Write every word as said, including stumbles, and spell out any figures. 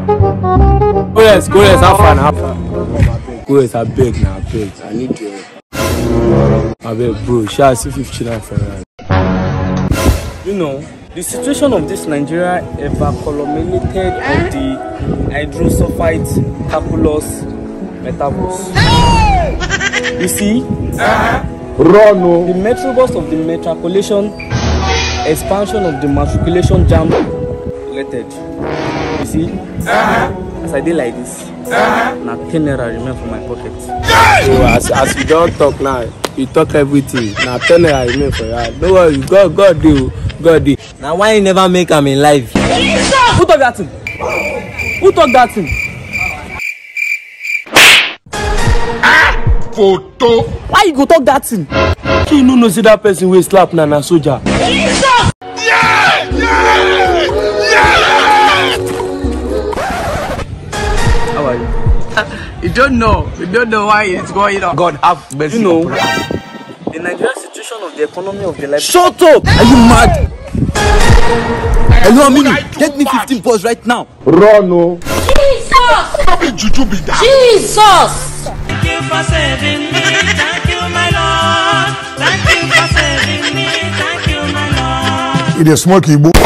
Korex, Korex, have fun, have fun. Korex, I beg now, I beg. I need you. I beg, bro. Shall I see fifty nine for that? You know, the situation of this Nigeria ever culminated of the hydrosulfide calculus metaverse. You see, uh-huh. Run, the metrobus of the matriculation expansion of the matriculation jam related. You see, uh-huh. As I did like this, uh-huh. Now ten naira remain for my pocket. So as as you don't talk now, you talk everything. Now ten naira remain for you. Don't worry, God God do, God do. Now why you never make am in life? Who talk that thing? Who talk that thing? Photo. Why you go talk that thing? You no know see that person wey slap na na soldier. Jesus! Yeah! Yeah! Yeah! How are you? You don't know. You don't know why it's going on. God have mercy. You know, the Nigerian situation of the economy of the life. Shut up! Are you mad? Hello, Aminu. Get me fifteen balls right now. Run, no. Jesus! How did Juju be that? Jesus! Thank you for saving me. Thank you, my Lord. Thank you for saving me. Thank you, my Lord. It is smoky.